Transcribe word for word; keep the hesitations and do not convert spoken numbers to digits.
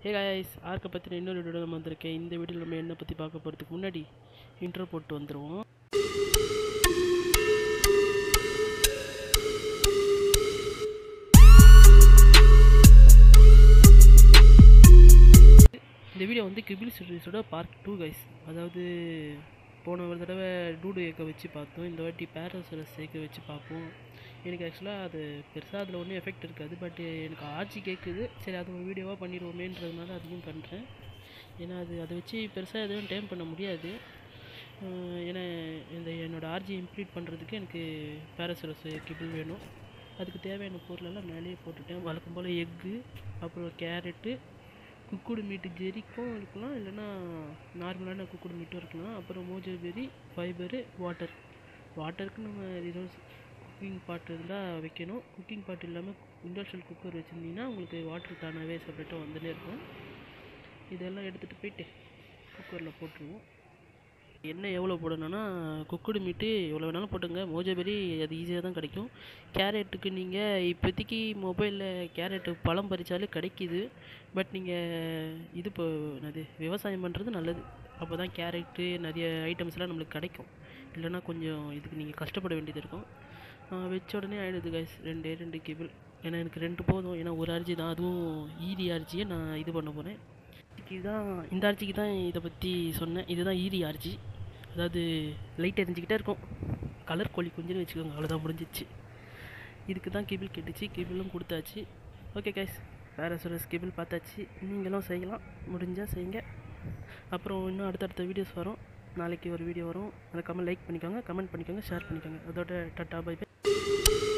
Hey guys, ஆர்க்கை பற்றின இன்னொரு video நம்ம வந்திருக்கேன். இந்த வீடியோவில் நம்ம என்ன பற்றி பார்க்க போகிறதுக்கு முன்னாடி இன்ட்ரோ போட்டு வந்துடுவோம். இந்த வீடியோ வந்து கிபில் சீரிஸோட பார்ட் டூ கைஸ். அதாவது போன ஒரு தடவை டூடு ஏக்க வச்சு பார்த்தோம், இந்த வாட்டி பேராசரஸ் ஏக்க வச்சு பார்ப்போம். எனக்கு ஆக்சுவலாக அது பெருசாக அதில் ஒன்றும் எஃபெக்ட் இருக்காது, பட் எனக்கு ஆட்சி கேட்குது. சரி, அது ஒரு வீடியோவாக பண்ணிடுவோமேன்றதுனால அதையும் பண்ணுறேன். ஏன்னா அது அதை வச்சு பெருசாக எதுவும் டைம் பண்ண முடியாது. ஏன்னா இந்த என்னோடய ஆர்ஜி இம்ப்ளீட் பண்ணுறதுக்கு எனக்கு பேராசரஸ் கிபிள் வேணும். அதுக்கு தேவையான பொருளெல்லாம் மேலேயே போட்டுட்டேன். வழக்கம் போல் எக்கு, அப்புறம் கேரட்டு, குக்குடு மீட்டு ஜெரிக்கும் இருக்கலாம், இல்லைன்னா நார்மலான குக்குடு மீட்டும் இருக்கலாம். அப்புறம் மோஜோபெரி, ஃபைபரு, வாட்டர். வாட்டருக்கு நம்ம ரிசோர்ஸ் குக்கிங் பாட் இருந்தால் வைக்கணும். குக்கிங் பாட் இல்லாமல் இண்டக்ஷன் குக்கர் வச்சுருந்தீங்கன்னா உங்களுக்கு வாட்டர் தானாகவே செப்பரேட்டாக வந்துட்டே இருக்கும். இதெல்லாம் எடுத்துகிட்டு போயிட்டு குக்கரில் போட்டுருவோம். எண்ணெய் எவ்வளோ போடணும்னா, குக்குடு மீட்டு எவ்வளோ வேணாலும் போட்டுங்க. மோஜோபெரி அது ஈஸியாக தான் கிடைக்கும். கேரட்டுக்கு நீங்கள் இப்போதைக்கு மொபைலில் கேரட்டு பழம் பறித்தாலே கிடைக்கிது. பட் நீங்கள் இது இப்போ என்னது விவசாயம் பண்ணுறது நல்லது. அப்போ தான் கேரட்டு நிறைய ஐட்டம்ஸ்லாம் நம்மளுக்கு கிடைக்கும். இல்லைன்னா கொஞ்சம் இதுக்கு நீங்கள் கஷ்டப்பட வேண்டியது இருக்கும். வச்ச உடனே ஆகிடுது கைஸ். ரெண்டே ரெண்டு கேபிள், ஏன்னா எனக்கு ரெண்டு போதும். ஏன்னா ஒரு அரிசி தான், அதுவும் ஈரி அரிசியை நான் இது பண்ண போகிறேன். இதுதான் இந்த அரிசிக்கு தான் இதை பற்றி சொன்னேன். இதுதான் ஈரி அரிசி. அதாவது லைட் எரிஞ்சிக்கிட்டே இருக்கும், கலர் கோழி குஞ்சுன்னு வச்சுக்கோங்க. அவ்வளோதான், முடிஞ்சிச்சு. இதுக்கு தான் கேபிள் கேட்டுச்சு, கேபிளும் கொடுத்தாச்சு. ஓகே கைஸ், பேராசரஸ் கேபிள் பார்த்தாச்சு. நீங்களும் செய்யலாம், முடிஞ்சால் செய்யுங்க. அப்புறம் இன்னும் அடுத்தடுத்த வீடியோஸ் வரும். நாளைக்கு ஒரு வீடியோ வரும். மறக்காமல் லைக் பண்ணிக்கோங்க, கமெண்ட் பண்ணிக்கோங்க, ஷேர் பண்ணிக்கோங்க. அதோட டாட்டா பை பை.